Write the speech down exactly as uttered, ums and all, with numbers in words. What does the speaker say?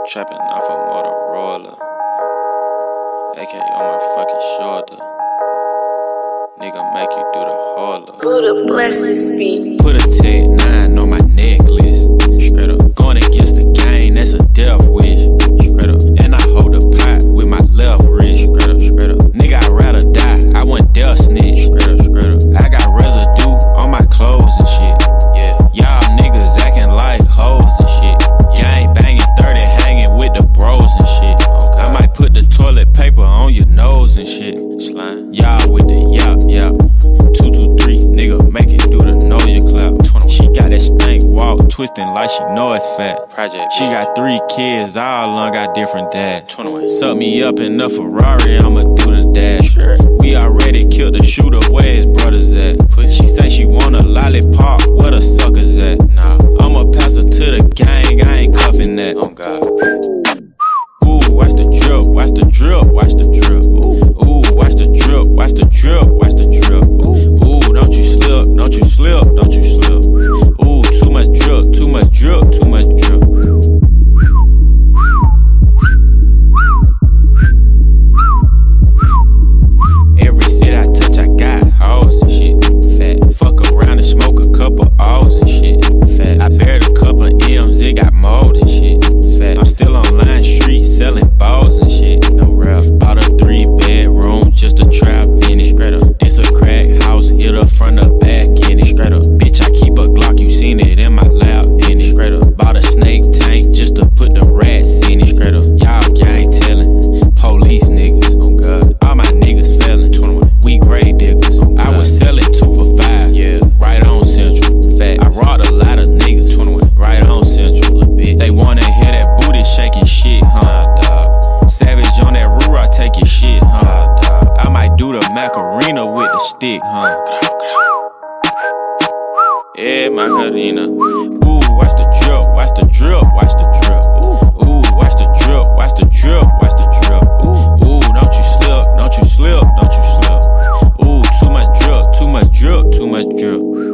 Trapping off a Motorola, A K on my fucking shoulder. Nigga make you do the holler. Buddha bless this beat. Put a Tech nine on my necklace. Straight up. Going against the game, that's a death wish. Straight up. And I hold the pot with my left wrist. Straight up, straight up. Nigga, I'd rather die. I want death snitch. Straight up, straight up. I got residue on my clothes and shit. Yeah. Y'all niggas acting like hoes and shit. Gang banging thirty, hanging with the bros and shit. Okay. I might put the toilet paper on your nose and shit. Slime. Y'all with the yap, yap. Two, two, three, nigga, make it do the know your clap. She got that stank walk, twisting like she know it's fat. Project. She got three kids, all along got different dads. Suck me up in the Ferrari, I'ma do the dash. Sure. We already killed the shooter, where his brothers at? She say she want a lollipop, where the suckers at? Nah, I'ma pass her to the gang, I ain't cuffing that. Oh God. Ooh, watch the drip, watch the drip, watch the drip. Ooh, watch the drip, watch the drip, watch the drip. Ooh, don't you slip, don't you slip, don't you slip. Ooh, too much drip, too much drip, too much drip. Every city I touch, I got hoes and shit. Fat. Fuck around and smoke a couple O's and shit. Fat. I buried a couple M's, it got mold and shit. Fat. I'm still on Line Street selling balls and shit. No rap. Bought a three bedroom just a trap in it. Straight up. This a crack house, hit up front or back in it. Straight up. Bitch, I keep a Glock, you seen it in my lap in it. Straight up. Bought a snake tank just to put the rats in it. Straight up. Y'all gang telling. Police niggas. Oh God. All my niggas felon. We grave diggers. Oh I was selling two for five. Yeah. Right on Central. Facts. I robbed a lot of niggas. Right on Central. Little bit. They wanna hear that booty shaking shit, huh? Nah, dog. Savage on that roof, I take your shit, huh? Nah, dog. I might do the Macarena with the stick, huh? Yeah, Macarena. Ooh, watch the drip, watch the drip, watch the drip. Ooh, watch the drip, watch the drip, watch the drip. Ooh, don't you slip, don't you slip, don't you slip. Ooh, too much drip, too much drip, too much drip.